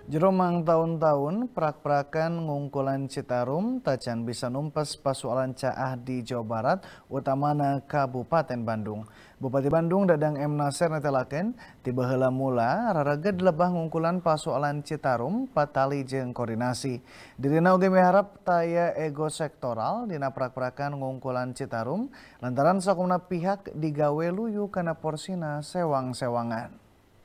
Jeromang tahun-tahun prak-prakan ngungkulan Citarum tacan bisa numpes pasualan caah di Jawa Barat, utamana Kabupaten Bandung. Bupati Bandung Dadang M. Nasir netelakeun tiba heula mula rarageud lebah ngungkulan pasualan Citarum patali jeung koordinasi. Dirina oge miharap taya ego sektoral dina prak-prakan ngungkulan Citarum lantaran sakumna pihak digawe luyu kana porsina sewang-sewangan.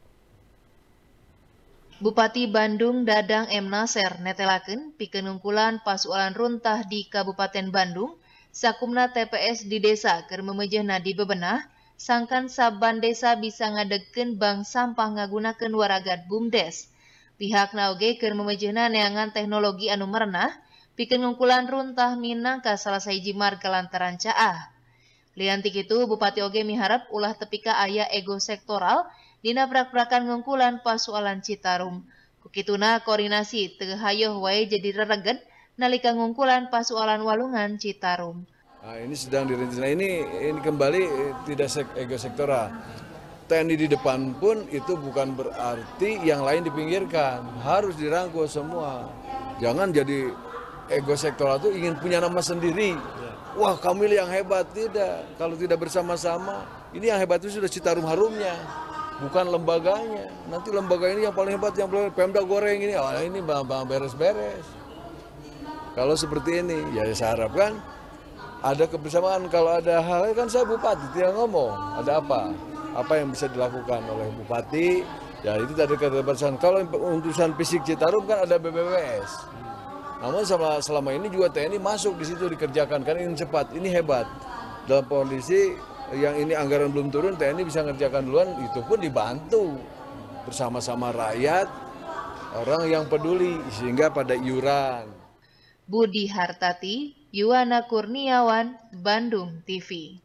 Bupati Bandung Dadang M. Nasir netelakeun pikeun ngungkulan pasualan runtah di Kabupaten Bandung sakumna TPS di desa keur memejehna di bebenah sangkan saban desa bisa ngadegkeun bank sampah ngagunakeun waragad BUMDes. Pihakna oge keur memejehna neangan teknologi anu merenah pikeun ngungkulan runtah minangka salah sahiji marga lantaran caah. Lian ti kitu Bupati oge miharap ulah tepika aya ego sektoral dina prak-prakan ngungkulan pasualan Citarum. Kukituna koordinasi teu hayoh wae jadi rereged nalika ngungkulan pasualan walungan Citarum. Nah, ini sedang dirintis. Nah, ini kembali tidak ego sektoral. TNI di depan pun itu bukan berarti yang lain dipinggirkan. Harus dirangkul semua. Jangan jadi ego sektoral itu ingin punya nama sendiri. Wah, Kamil yang hebat. Tidak. Kalau tidak bersama-sama, ini yang hebat itu sudah Citarum harumnya. Bukan lembaganya. Nanti lembaga ini yang paling hebat, yang paling Pemda goreng ini. Oh, ini beres-beres. Kalau seperti ini, ya saya harapkan ada kebersamaan. Kalau ada hal, kan saya bupati, tidak ngomong. Ada apa? Apa yang bisa dilakukan oleh bupati? Ya itu tadi kebersamaan. Kalau urusan fisik Citarum kan ada BPWS. Namun selama ini juga TNI masuk di situ dikerjakan. Karena ingin cepat, ini hebat. Dalam kondisi yang ini anggaran belum turun, TNI bisa ngerjakan duluan, itu pun dibantu bersama-sama rakyat, orang yang peduli, sehingga pada iuran. Budi Hartati, Yuwana Kurniawan, Bandung TV.